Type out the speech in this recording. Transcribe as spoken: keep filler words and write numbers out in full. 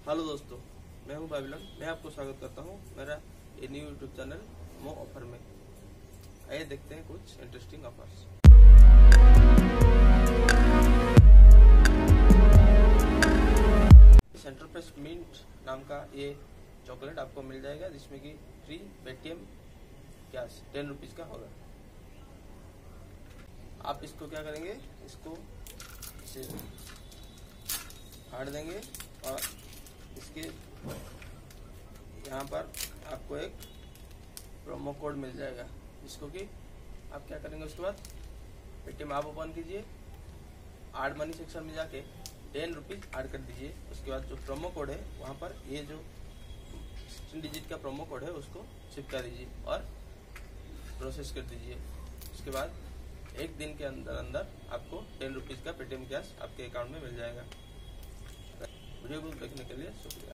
Hello दोस्तों, मैं हूं बाबिलन। मैं आपको स्वागत करता हूं मेरा ये न्यू यूट्यूब चैनल मो ऑफर में। आइए देखते हैं कुछ interesting offers. Center fresh mint नाम का ये चॉकलेट आपको मिल जाएगा, जिसमें कि free Paytm cash ten rupees का होगा। आप इसको क्या करेंगे, इसको इसे फाड़ देंगे और इसके यहाँ पर आपको एक प्रोमो कोड मिल जाएगा, जिसको कि आप क्या करेंगे, उसके बाद पेटीएम आप ओपन कीजिए, ऐड मनी सेक्शन में जाके टेन रुपीज ऐड कर दीजिए। उसके बाद जो प्रोमो कोड है वहाँ पर ये जो सिक्सटीन डिजिट का प्रोमो कोड है उसको चिपका दीजिए और प्रोसेस कर दीजिए। उसके बाद एक दिन के अंदर अंदर आपको टेन रुपीज का पेटीएम कैश आपके अकाउंट में मिल जाएगा। वीडियो को देखने के लिए शुक्रिया।